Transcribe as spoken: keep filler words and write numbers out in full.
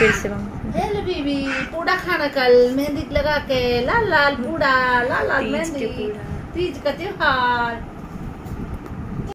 फिर से वहाँ हेलो बीबी, पूड़ा खाना कल मेहंदी लगा के, लाल लाल पूड़ा, लाल लाल तीज के मेहंदी, पूड़ा। तीज का त्योहार।